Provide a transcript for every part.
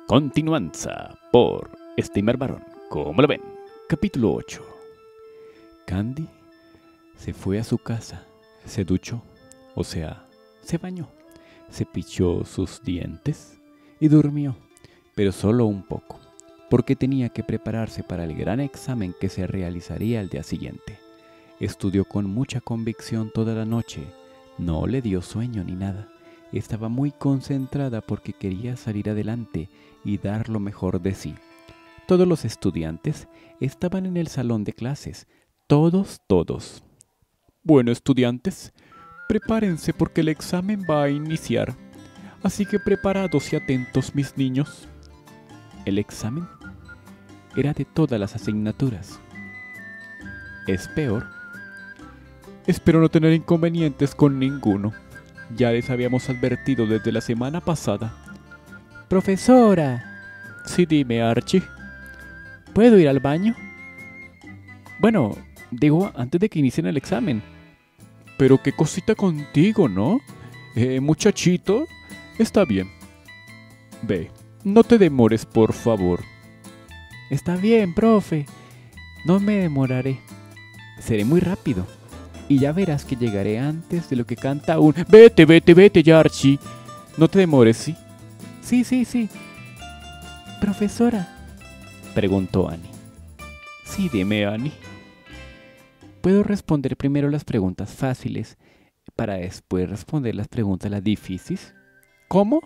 Continuanza por Steamer Barón. ¿Cómo lo ven? Capítulo 8. Candy se fue a su casa, se duchó, o sea, se bañó, cepilló sus dientes y durmió, pero solo un poco, porque tenía que prepararse para el gran examen que se realizaría al día siguiente. Estudió con mucha convicción toda la noche, no le dio sueño ni nada. Estaba muy concentrada porque quería salir adelante y dar lo mejor de sí. Todos los estudiantes estaban en el salón de clases, todos. Bueno, estudiantes, prepárense porque el examen va a iniciar. Así que preparados y atentos, mis niños. El examen era de todas las asignaturas. Es peor. Espero no tener inconvenientes con ninguno. Ya les habíamos advertido desde la semana pasada. Profesora. Sí, dime, Archie. ¿Puedo ir al baño? Bueno, digo, antes de que inicien el examen. Pero qué cosita contigo, ¿no? Muchachito, está bien. Ve, no te demores, por favor. Está bien, profe. No me demoraré. Seré muy rápido. Y ya verás que llegaré antes de lo que canta un... Vete ya, Archie. No te demores, ¿sí? Sí. Profesora, preguntó Annie. Sí, dime, Annie. ¿Puedo responder primero las preguntas fáciles para después responder las preguntas las difíciles? ¿Cómo?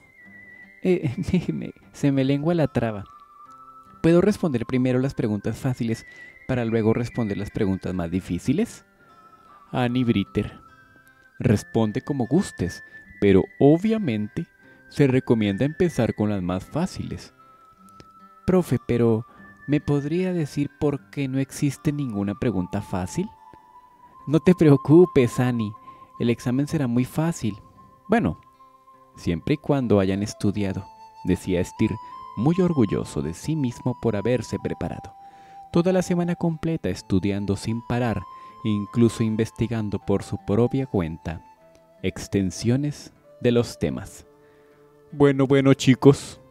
Se me lengua la traba. ¿Puedo responder primero las preguntas fáciles para luego responder las preguntas más difíciles? Annie Britter. Responde como gustes, pero obviamente se recomienda empezar con las más fáciles. Profe, pero ¿me podría decir por qué no existe ninguna pregunta fácil? No te preocupes, Annie. El examen será muy fácil. Bueno, siempre y cuando hayan estudiado, decía Steer, muy orgulloso de sí mismo por haberse preparado. Toda la semana completa estudiando sin parar, incluso investigando por su propia cuenta extensiones de los temas. Bueno, chicos,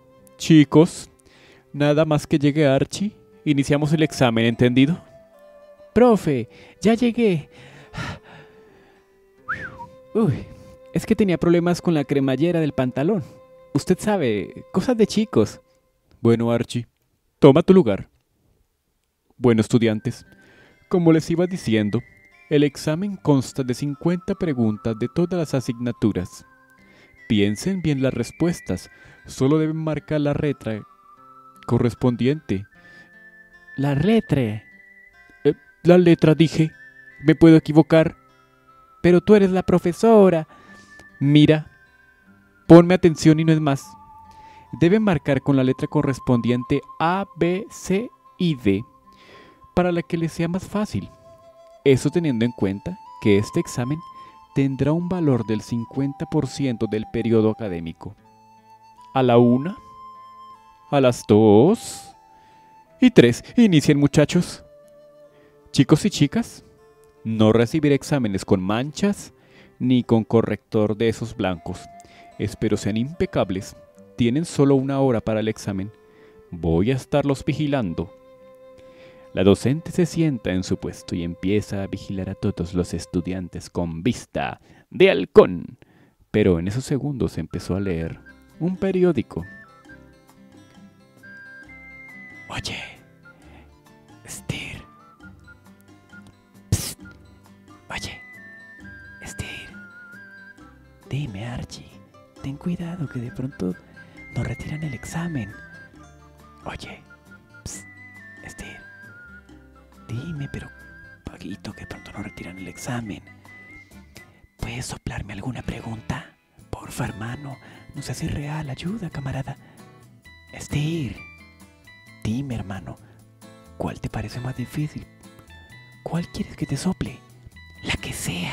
nada más que llegue Archie, iniciamos el examen, ¿entendido? Profe, ya llegué. Uy, es que tenía problemas con la cremallera del pantalón. Usted sabe, cosas de chicos. Bueno, Archie, toma tu lugar. Bueno, estudiantes, como les iba diciendo, el examen consta de 50 preguntas de todas las asignaturas. Piensen bien las respuestas, solo deben marcar la letra correspondiente. ¿La letra? La letra dije, me puedo equivocar. Pero tú eres la profesora. Mira, ponme atención y no es más. Deben marcar con la letra correspondiente A, B, C y D, para la que les sea más fácil. Eso teniendo en cuenta que este examen tendrá un valor del 50% del periodo académico. A la 1, a las 2 y 3. Inicien, muchachos. Chicos y chicas, no recibiré exámenes con manchas ni con corrector de esos blancos. Espero sean impecables. Tienen solo 1 hora para el examen. Voy a estarlos vigilando. La docente se sienta en su puesto y empieza a vigilar a todos los estudiantes con vista de halcón. Pero en esos segundos empezó a leer un periódico. Oye, Steer. Psst. Oye, Steer. Dime, Archie. Ten cuidado que de pronto nos retiran el examen. Oye, psst. Steer. Dime, pero paguito, que pronto nos retiran el examen. ¿Puedes soplarme alguna pregunta? Porfa, hermano, no seas irreal, ayuda, camarada. Steer, dime, hermano, ¿cuál te parece más difícil? ¿Cuál quieres que te sople? La que sea.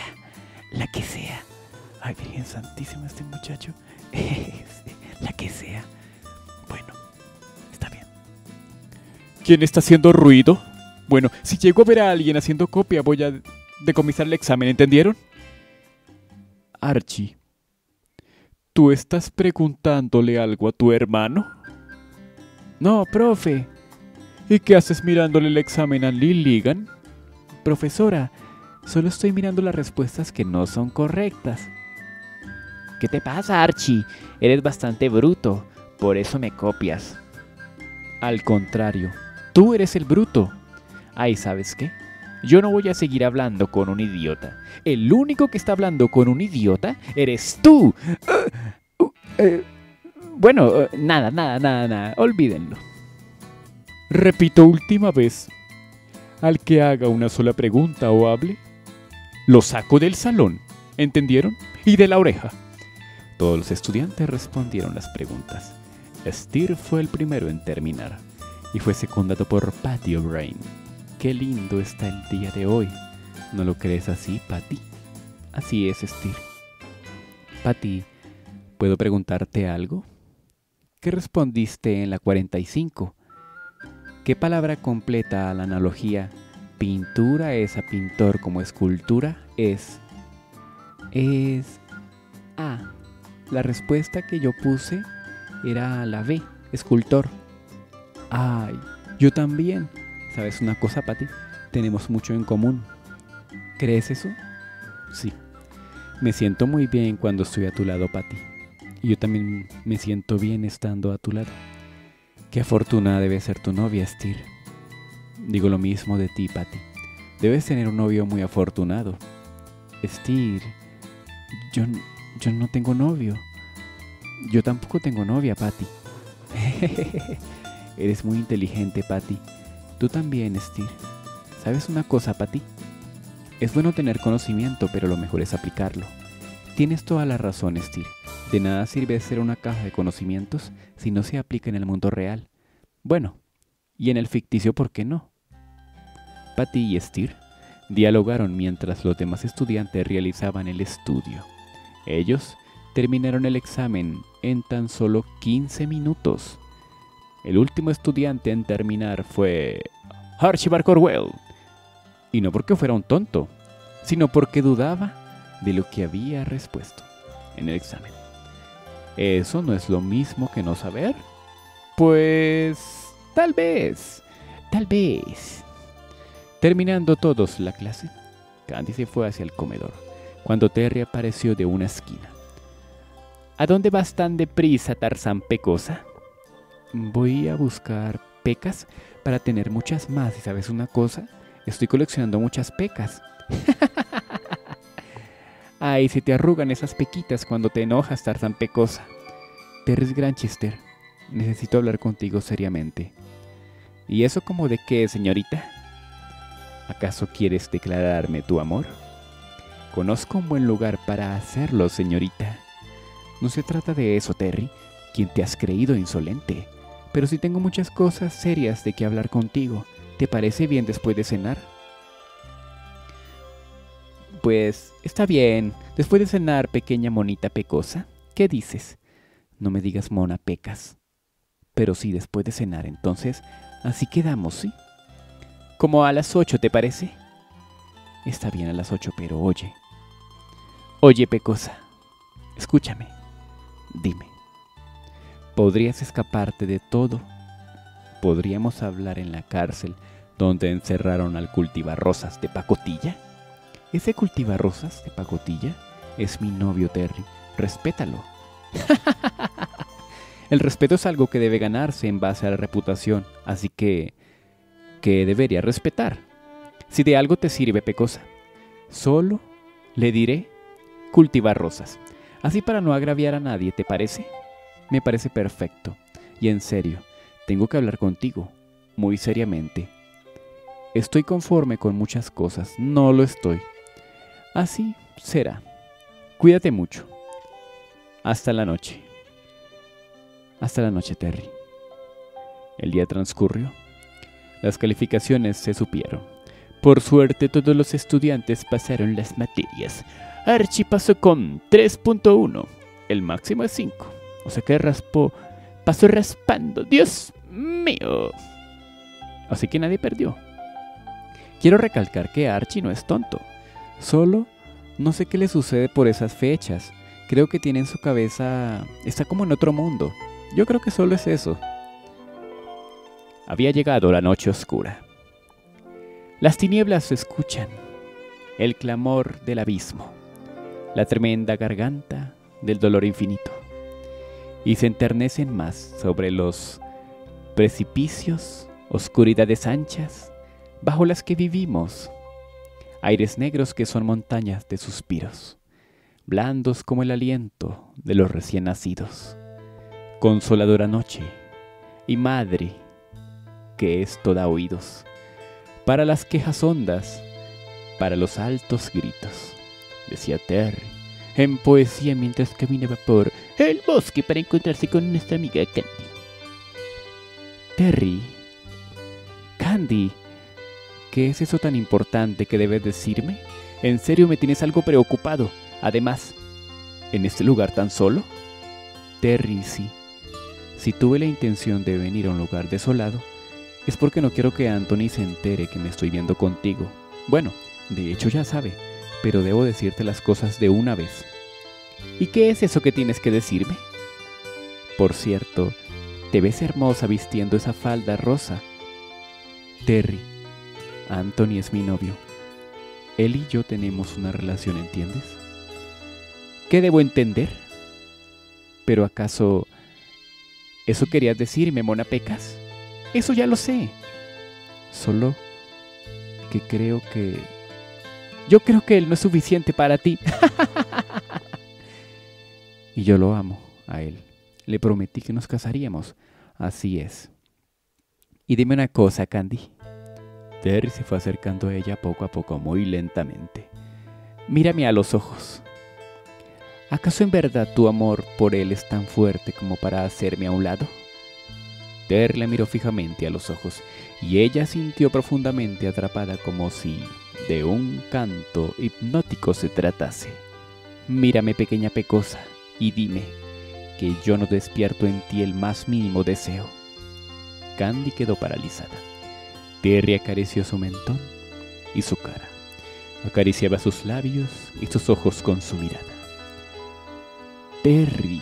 Ay, Virgen Santísima, este muchacho. La que sea. Bueno, está bien. ¿Quién está haciendo ruido? Bueno, si llego a ver a alguien haciendo copia, voy a decomisar el examen, ¿entendieron? Archie, ¿tú estás preguntándole algo a tu hermano? No, profe. ¿Y qué haces mirándole el examen a Lilligan? Profesora, solo estoy mirando las respuestas que no son correctas. ¿Qué te pasa, Archie? Eres bastante bruto, por eso me copias. Al contrario, tú eres el bruto. Ay, ¿sabes qué? Yo no voy a seguir hablando con un idiota. El único que está hablando con un idiota eres tú. Nada. Olvídenlo. Repito última vez. Al que haga una sola pregunta o hable, lo saco del salón. ¿Entendieron? Y de la oreja. Todos los estudiantes respondieron las preguntas. Steer fue el primero en terminar y fue secundado por Patty O'Brien. Qué lindo está el día de hoy. ¿No lo crees así, Patty? Así es, Steer. Patty, ¿puedo preguntarte algo? ¿Qué respondiste en la 45? ¿Qué palabra completa la analogía pintura es a pintor como escultura? La respuesta que yo puse era la B, escultor. Ay, yo también. ¿Sabes una cosa, Patty? Tenemos mucho en común. ¿Crees eso? Sí. Me siento muy bien cuando estoy a tu lado, Patty. Y yo también me siento bien estando a tu lado. Qué afortunada debe ser tu novia, Steer. Digo lo mismo de ti, Patty. Debes tener un novio muy afortunado. Steer, yo no tengo novio. Yo tampoco tengo novia, Patty. Eres muy inteligente, Patty. Tú también, Steer. ¿Sabes una cosa, Patty? Es bueno tener conocimiento, pero lo mejor es aplicarlo. Tienes toda la razón, Steer. De nada sirve ser una caja de conocimientos si no se aplica en el mundo real. Bueno, y en el ficticio, ¿por qué no? Patty y Steer dialogaron mientras los demás estudiantes realizaban el estudio. Ellos terminaron el examen en tan solo 15 minutos. El último estudiante en terminar fue Archibald Cornwell. Y no porque fuera un tonto, sino porque dudaba de lo que había respuesto en el examen. ¿Eso no es lo mismo que no saber? Pues tal vez. Terminando todos la clase, Candy se fue hacia el comedor, cuando Terry apareció de una esquina. ¿A dónde vas tan deprisa, Tarzán Pecosa? Voy a buscar pecas para tener muchas más, y ¿sabes una cosa? Estoy coleccionando muchas pecas. Ay, se te arrugan esas pequitas cuando te enojas, Tarzán Pecosa. Terry Granchester, necesito hablar contigo seriamente. ¿Y eso como de qué, señorita? ¿Acaso quieres declararme tu amor? Conozco un buen lugar para hacerlo, señorita. No se trata de eso, Terry. ¿Quién te has creído, insolente? Pero sí tengo muchas cosas serias de que hablar contigo. ¿Te parece bien después de cenar? Pues está bien. Después de cenar, pequeña monita pecosa. ¿Qué dices? No me digas mona pecas. Pero sí después de cenar, entonces, así quedamos, ¿sí? Como a las 8, ¿te parece? Está bien a las 8, pero oye. Oye, pecosa, escúchame. Dime. ¿Podrías escaparte de todo? ¿Podríamos hablar en la cárcel donde encerraron al cultivarrosas de pacotilla? Ese cultivarrosas de pacotilla es mi novio, Terry. Respétalo. El respeto es algo que debe ganarse en base a la reputación, así que debería respetar. Si de algo te sirve, pecosa, solo le diré cultivar rosas. Así para no agraviar a nadie, ¿te parece? Me parece perfecto. Y en serio, tengo que hablar contigo, muy seriamente. Estoy conforme con muchas cosas, no lo estoy. Así será. Cuídate mucho. Hasta la noche. Hasta la noche, Terry. El día transcurrió. Las calificaciones se supieron. Por suerte, todos los estudiantes pasaron las materias. Archie pasó con 3.1. El máximo es 5. O sea que pasó raspando. ¡Dios mío! Así que nadie perdió. Quiero recalcar que Archie no es tonto. Solo no sé qué le sucede por esas fechas. Creo que tiene en su cabeza... Está como en otro mundo. Yo creo que solo es eso. Había llegado la noche oscura. Las tinieblas se escuchan, el clamor del abismo, la tremenda garganta del dolor infinito, y se enternecen más sobre los precipicios, oscuridades anchas, bajo las que vivimos, aires negros que son montañas de suspiros, blandos como el aliento de los recién nacidos, consoladora noche y madre que es toda oídos, para las quejas hondas, para los altos gritos, decía Terry, en poesía mientras caminaba por el bosque para encontrarse con nuestra amiga Candy. Terry, Candy, ¿qué es eso tan importante que debes decirme? ¿En serio me tienes algo preocupado? Además, ¿en este lugar tan solo? Terry, sí. Si tuve la intención de venir a un lugar desolado, es porque no quiero que Anthony se entere que me estoy viendo contigo. Bueno, de hecho ya sabe, pero debo decirte las cosas de una vez. ¿Y qué es eso que tienes que decirme? Por cierto, te ves hermosa vistiendo esa falda rosa. Terry, Anthony es mi novio. Él y yo tenemos una relación, ¿entiendes? ¿Qué debo entender? ¿Pero acaso eso querías decirme, mona pecas? Eso ya lo sé. Solo que yo creo que él no es suficiente para ti. Y yo lo amo a él. Le prometí que nos casaríamos. Así es. Y dime una cosa, Candy. Terry se fue acercando a ella poco a poco, muy lentamente. Mírame a los ojos. ¿Acaso en verdad tu amor por él es tan fuerte como para hacerme a un lado? Terry la miró fijamente a los ojos y ella sintió profundamente atrapada, como si de un canto hipnótico se tratase. Mírame, pequeña pecosa, y dime que yo no despierto en ti el más mínimo deseo. Candy quedó paralizada. Terry acarició su mentón y su cara. Acariciaba sus labios y sus ojos con su mirada. Terry,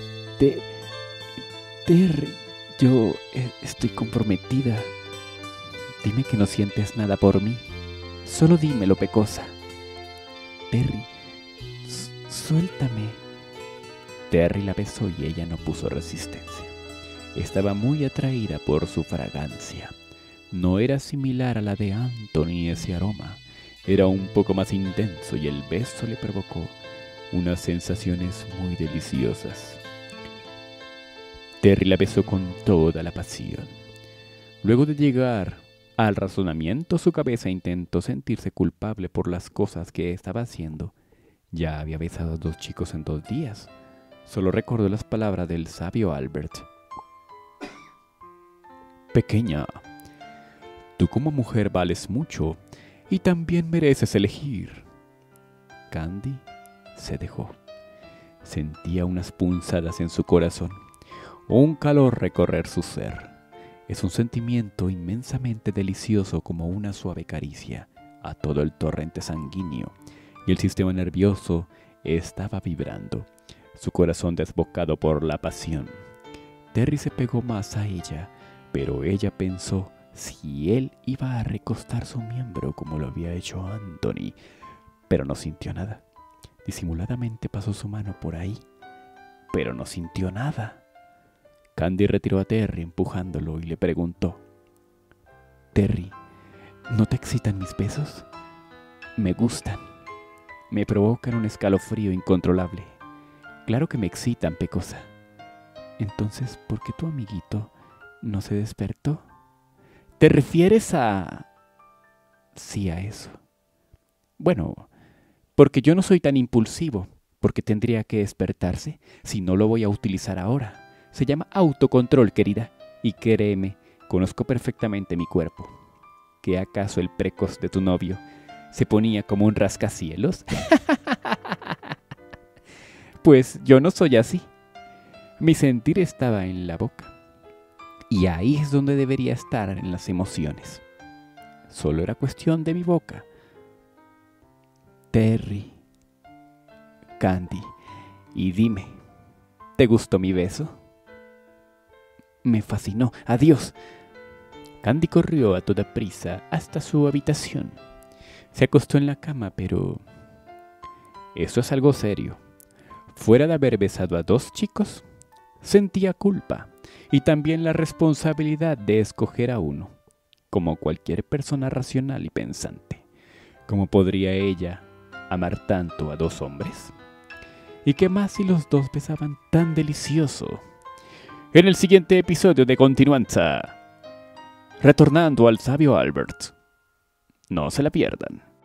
Terry, yo estoy comprometida. Dime que no sientes nada por mí. Solo dímelo, pecosa. Terry, suéltame. Terry la besó y ella no puso resistencia. Estaba muy atraída por su fragancia. No era similar a la de Anthony ese aroma. Era un poco más intenso y el beso le provocó unas sensaciones muy deliciosas. Terry la besó con toda la pasión. Luego de llegar al razonamiento, su cabeza intentó sentirse culpable por las cosas que estaba haciendo. Ya había besado a 2 chicos en 2 días. Solo recordó las palabras del sabio Albert. Pequeña, tú como mujer vales mucho y también mereces elegir. Candy se dejó. Sentía unas punzadas en su corazón, un calor recorrer su ser. Es un sentimiento inmensamente delicioso, como una suave caricia a todo el torrente sanguíneo, y el sistema nervioso estaba vibrando, su corazón desbocado por la pasión. Terry se pegó más a ella, pero ella pensó si él iba a recostar su miembro como lo había hecho Anthony, pero no sintió nada. Disimuladamente pasó su mano por ahí, pero no sintió nada. Candy retiró a Terry empujándolo y le preguntó: Terry, ¿no te excitan mis besos? Me gustan. Me provocan un escalofrío incontrolable. Claro que me excitan, pecosa. Entonces, ¿por qué tu amiguito no se despertó? ¿Te refieres a...? Sí, a eso. Bueno, porque yo no soy tan impulsivo, porque tendría que despertarse si no lo voy a utilizar ahora. Se llama autocontrol, querida, y créeme, conozco perfectamente mi cuerpo. ¿Qué acaso el precoz de tu novio se ponía como un rascacielos? Pues yo no soy así. Mi sentir estaba en la boca, y ahí es donde debería estar en las emociones. Solo era cuestión de mi boca. Terry, Candy, y dime, ¿te gustó mi beso? Me fascinó. Adiós. Candy corrió a toda prisa hasta su habitación. Se acostó en la cama, pero eso es algo serio. Fuera de haber besado a 2 chicos, sentía culpa y también la responsabilidad de escoger a uno, como cualquier persona racional y pensante. ¿Cómo podría ella amar tanto a 2 hombres? ¿Y qué más si los 2 besaban tan delicioso? En el siguiente episodio de Continuanza, retornando al sabio Albert. No se la pierdan.